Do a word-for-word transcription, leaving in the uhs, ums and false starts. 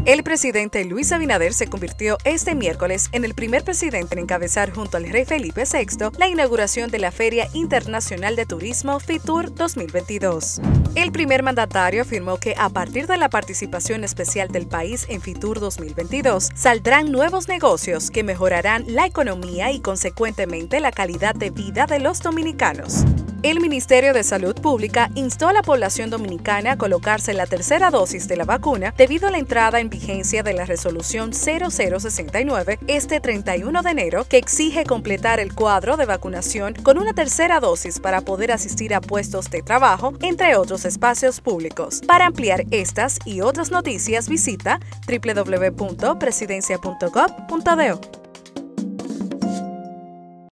El presidente Luis Abinader se convirtió este miércoles en el primer presidente en encabezar junto al rey Felipe sexto la inauguración de la Feria Internacional de Turismo FITUR dos mil veintidós. El primer mandatario afirmó que a partir de la participación especial del país en FITUR dos mil veintidós saldrán nuevos negocios que mejorarán la economía y consecuentemente la calidad de vida de los dominicanos. El Ministerio de Salud Pública instó a la población dominicana a colocarse la tercera dosis de la vacuna debido a la entrada en vigencia de la resolución cero cero sesenta y nueve este treinta y uno de enero, que exige completar el cuadro de vacunación con una tercera dosis para poder asistir a puestos de trabajo, entre otros espacios públicos. Para ampliar estas y otras noticias, visita doble u doble u doble u punto presidencia punto gov punto do.